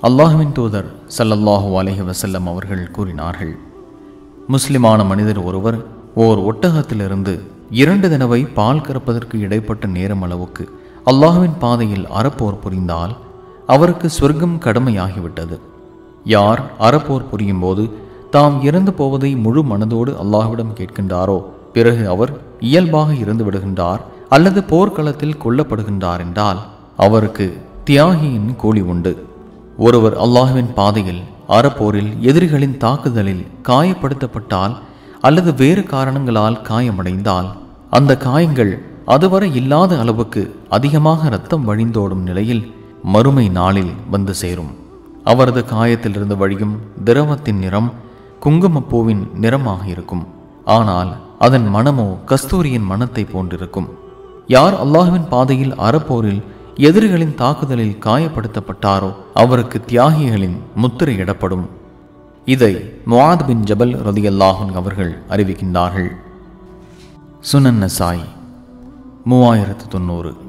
அல்லாஹ்வின் தூதர் ஸல்லல்லாஹு அலைஹி வஸல்லம் அவர்கள் கூறினார்கள், முஸ்லிமான மனிதர் ஒருவர் ஓர் ஒட்டகத்திலிருந்து 2 தடவை பால் கறப்பதற்கு இடைப்பட்ட நேரம் அளவுக்கு அல்லாஹ்வின் பாதையில் அறப்போர் புரிந்தால் அவருக்கு சொர்க்கம் கடமையாகிவிட்டது. யார் அறப்போர் புரியும் போது தாம் இறந்து போவதை முழு மனதோடு அல்லாஹ்விடம் கேட்கின்றாரோ, பிறகு அவர் இயல்பாக இறந்து விடுகின்றார் அல்லது போர்க்களத்தில் கொல்லப்படுகின்றார் என்றால் அவருக்கு தியாகியின் கூலி உண்டு. ஒருவர் அல்லாஹ்வின் பாதையில் அறப்போரில் எதிரிகளின் தாக்குதலில் காயப்படுத்தப்பட்டால் அல்லது வேறு காரணங்களால் காயமடைந்தால் அந்த காயங்கள் அதுவரை இல்லாத அளவுக்கு அதிகமாக இரத்தம் வழிந்தோடும் நிலையில் மறுமை நாளில் வந்து சேரும். அவரது காயத்திலிருந்து வழியும் திரவத்தின் நிறம் குங்குமப்பூவின் நிறமாக இருக்கும். ஆனால் அதன் மனமோ கஸ்தூரியின் மனத்தை போன்றிருக்கும். யார் அல்லாஹ்வின் பாதையில் அறப்போரில் எதிரிகளின் தாக்குதலில் காயப்படுத்தப்பட்டாரோ அவருக்கு தியாகிகளின் முத்திரையிடப்படும். இதை முஆத் பின் ஜபல் ரலியல்லாஹு அன்ஹு அவர்கள் அறிவிக்கின்றார்கள். சுனன் நசாய் 3090.